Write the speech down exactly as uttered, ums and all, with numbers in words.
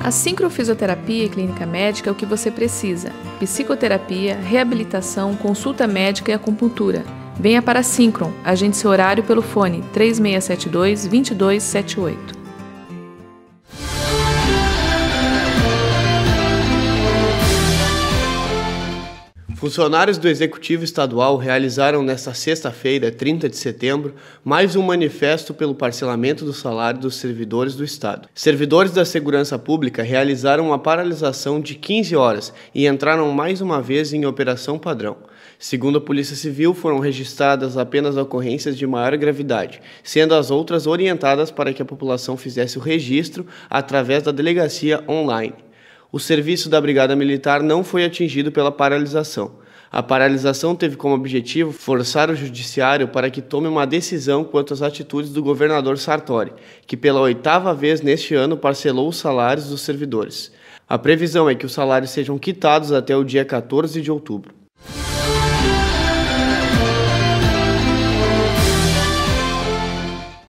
A sincrofisioterapia e clínica médica é o que você precisa. Psicoterapia, reabilitação, consulta médica e acupuntura. Venha para a Syncron. Agende seu horário pelo fone três seis sete dois, dois dois sete oito. Funcionários do Executivo Estadual realizaram nesta sexta-feira, trinta de setembro, mais um manifesto pelo parcelamento do salário dos servidores do Estado. Servidores da Segurança Pública realizaram uma paralisação de quinze horas e entraram mais uma vez em operação padrão. Segundo a Polícia Civil, foram registradas apenas ocorrências de maior gravidade, sendo as outras orientadas para que a população fizesse o registro através da delegacia online. O serviço da Brigada Militar não foi atingido pela paralisação. A paralisação teve como objetivo forçar o Judiciário para que tome uma decisão quanto às atitudes do governador Sartori, que pela oitava vez neste ano parcelou os salários dos servidores. A previsão é que os salários sejam quitados até o dia quatorze de outubro.